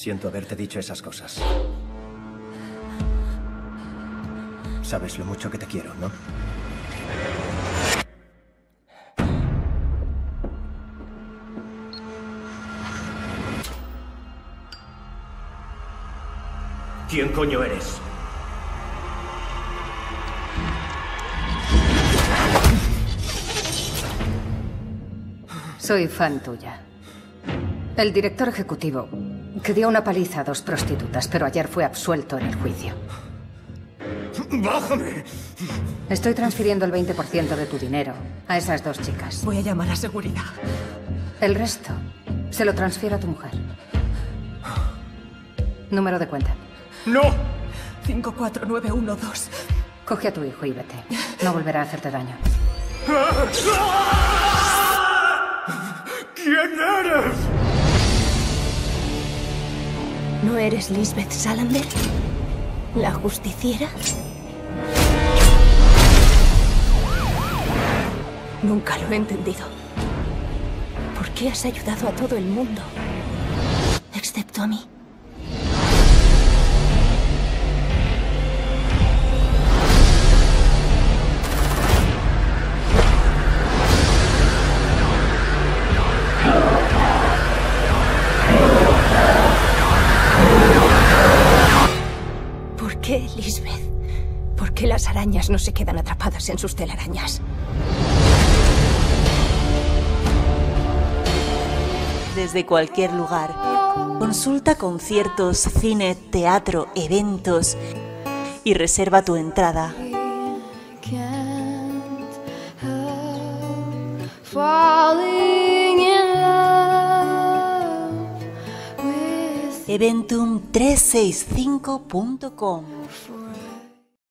Siento haberte dicho esas cosas. Sabes lo mucho que te quiero, ¿no? ¿Quién coño eres? Soy fan tuya. El director ejecutivo que dio una paliza a 2 prostitutas, pero ayer fue absuelto en el juicio. ¡Bájame! Estoy transfiriendo el 20% de tu dinero a esas 2 chicas. Voy a llamar a seguridad. El resto se lo transfiero a tu mujer. Número de cuenta. ¡No! 54912. Coge a tu hijo y vete. No volverá a hacerte daño. ¿Quién eres? ¿No eres Lisbeth Salander? ¿La justiciera? Nunca lo he entendido. ¿Por qué has ayudado a todo el mundo? Excepto a mí. ¿Por qué, Lisbeth? ¿Por qué las arañas no se quedan atrapadas en sus telarañas? Desde cualquier lugar. Consulta conciertos, cine, teatro, eventos y reserva tu entrada. Eventum365.com